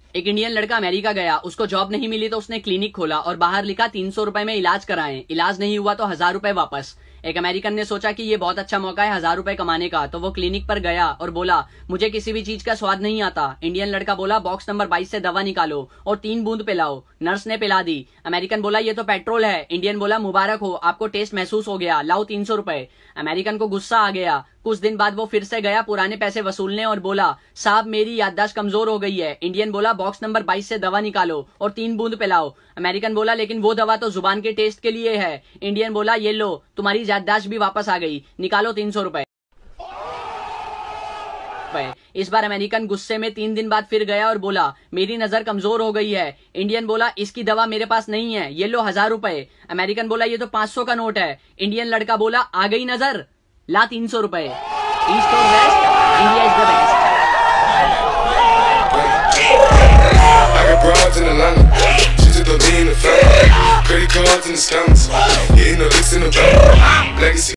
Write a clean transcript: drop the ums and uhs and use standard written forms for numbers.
एक इंडियन लड़का अमेरिका गया, उसको जॉब नहीं मिली तो उसने क्लिनिक खोला और बाहर लिखा 300 रुपए में इलाज कराएं, इलाज नहीं हुआ तो 1000 रुपए वापस। एक अमेरिकन ने सोचा कि ये बहुत अच्छा मौका है 1000 रुपए कमाने का, तो वो क्लिनिक पर गया और बोला मुझे किसी भी चीज का स्वाद नहीं आता। इंडियन लड़का बोला बॉक्स नंबर 22 से दवा निकालो और 3 बूंद पिलाओ। नर्स ने पिला दी। अमेरिकन बोला ये तो पेट्रोल है। इंडियन बोला मुबारक हो, आपको टेस्ट महसूस हो गया, लाओ 300 रुपए। अमेरिकन को गुस्सा आ गया। कुछ दिन बाद वो फिर से गया पुराने पैसे वसूलने और बोला साहब मेरी याददाश्त कमजोर हो गई है। इंडियन बोला बॉक्स नंबर 22 से दवा निकालो और 3 बूंद पिलाओ। अमेरिकन बोला लेकिन वो दवा तो जुबान के टेस्ट के लिए है। इंडियन बोला ये लो, तुम्हारी याददाश्त भी वापस आ गई, निकालो 300 रुपए। इस बार अमेरिकन गुस्से में 3 दिन बाद फिर गया और बोला मेरी नजर कमजोर हो गई है। इंडियन बोला इसकी दवा मेरे पास नहीं है, ये लो 1000 रुपए। अमेरिकन बोला ये तो 500 का नोट है। इंडियन लड़का बोला आ गई नजर, ला 300 रुपए। ईस्ट और west, India is the best. I got broads in Atlanta, she took the lean in the family. Credit cards in the scammers, hitting the licks in the bank. Legacy.